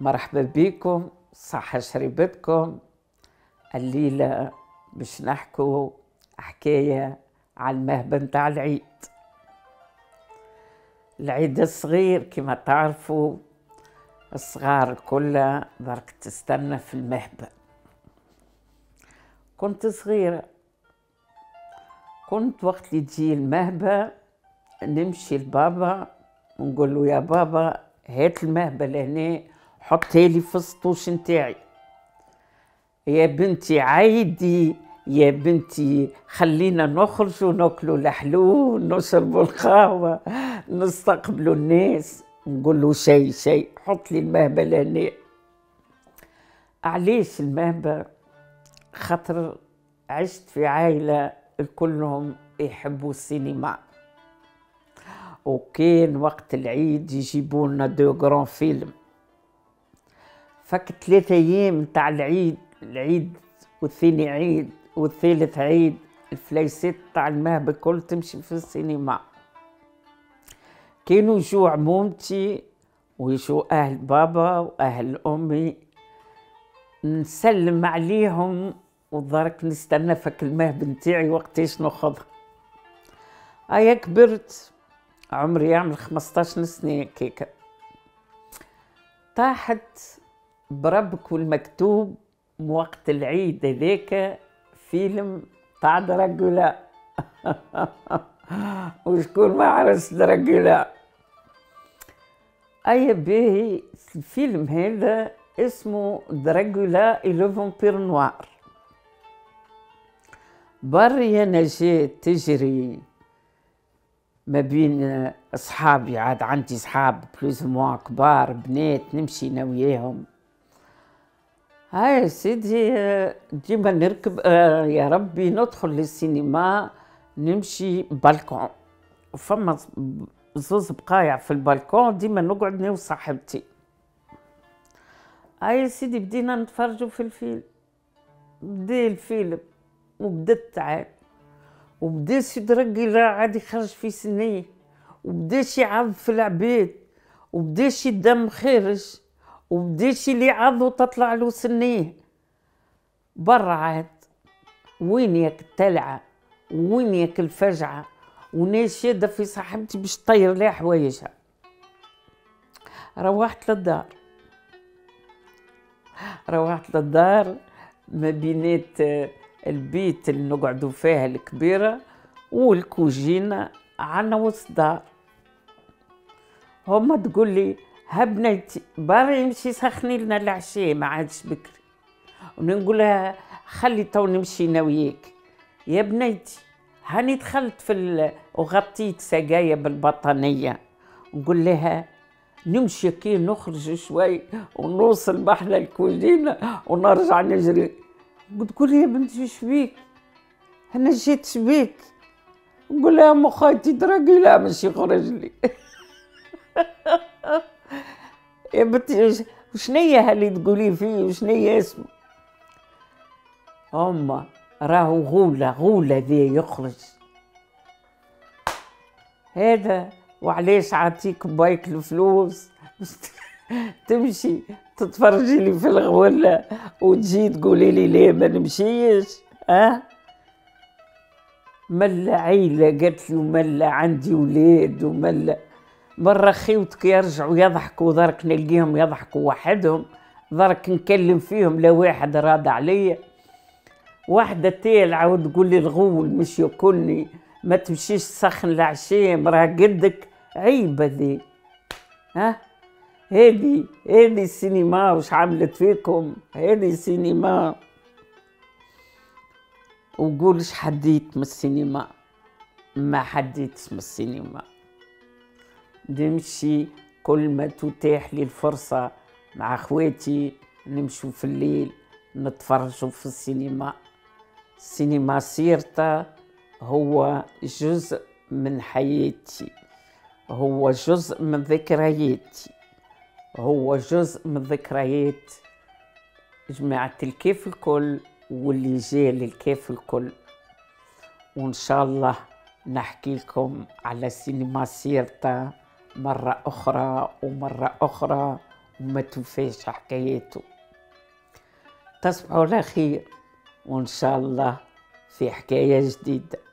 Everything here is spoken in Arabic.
مرحبا بكم، صحة شريبتكم. الليلة باش نحكوا حكاية على المهبة نتاع العيد. العيد الصغير كما تعرفوا الصغار كلها برك تستنى في المهبة. كنت صغيرة، كنت وقت اللي تجي المهبة نمشي لبابا ونقول له يا بابا هات المهبة لهنا حطها لي في السطوش نتاعي. يا بنتي عيدي، يا بنتي خلينا نخرج وناكلوا الحلو نشربوا القهوة نستقبلوا الناس. نقول له شيء حط لي المهبة لهنا. علاش المهبة؟ خاطر عشت في عائلة كلهم يحبوا السينما، وكان وقت العيد يجيبوا لنا دو غران فيلم. فك 3 أيام تاع العيد والثاني عيد والثالث عيد الفلايسات تاع المهبة الكل تمشي في السينما. كانوا يجوا عمومتي ويجوا أهل بابا وأهل أمي، نسلم عليهم ودرك نستنى فك المهبة نتاعي وقتاش ناخذها. هيا كبرت، عمري يعمل 15 سنة كيكا. طاحت بربك والمكتوب وقت العيد هذاك فيلم تاع دراغولا. وشكون ما عرفش دراغولا؟ أي باهي الفيلم هذا اسمه دراغولا إي لو فامبير نوار. بري أنا جات تجري ما بين أصحابي، عاد عندي صحاب بلوز موا كبار بنات نمشي أنا وياهم. هاي سيدي ديما نركب يا ربي ندخل للسينما نمشي بالكون، وفما زوز بقايع في البالكون ديما نقعد انا وصاحبتي. هاي سيدي بدينا نتفرجوا في الفيلم. بدا الفيلم وبدت عاد وبداش يدرقي عاد يخرج في سنيه، وبداش يعض في العباد، وبداش الدم خارج، وبداش اللي يعض وتطلع له سنيه. برا عاد وين ياك التلعه، وين ياك الفجعه، وناس شاده في صاحبتي باش تطير لها حوايجها. روحت للدار ما بينات البيت اللي نقعدوا فيها الكبيره والكوجينه عنا وسط دار. هما تقول لي هبنيتي برا يمشي سخني لنا العشاء ما عادش بكري، ونقول لها خلي تو نمشي انا وياك. يا بنيتي هاني دخلت وغطيت سقايه بالبطانيه، نقول لها نمشي كي نخرج شوي ونوصل بحنا الكوجينه ونرجع نجري. تقول لي يا بنتي وش بيك؟ انا جيت شبيك؟ نقول لها ام خالتي دراقي لا ماشي يخرج لي. يا بنتي وشنيا هاللي تقولي فيه وشنيا اسمه؟ أما راهو غولة ذي يخرج هذا. وعليش عطيك بايك الفلوس تمشي تتفرجي لي في الغولة وتجي تقولي لي ليه ما نمشيش؟ ملا عيلة قالت لي وملا عندي ولاد وملا. مرة خيوتك يرجعوا يضحكوا ذرك نلقيهم يضحكوا وحدهم، ذرك نكلم فيهم لا واحد راد عليا. واحدة تالعة وتقول لي الغول مش ياكلني، ما تمشيش تسخن العشاء مراه قدك، عيبة ذي. هذه السينما وش عملت فيكم؟ هذه السينما. وقولش حديت من السينما، ما حديتش من السينما. نمشي كل ما تتاح لي الفرصة مع اخواتي نمشوا في الليل نتفرجوا في السينما. السينما سيرتا هو جزء من حياتي، هو جزء من ذكرياتي، هو جزء من ذكريات جماعة الكيف الكل واللي جاء للكيف الكل. وإن شاء الله نحكي لكم على سينما سيرتا مرة أخرى ومرة أخرى وما توفاش حكاياته. تصبحوا على خير، وإن شاء الله في حكاية جديدة.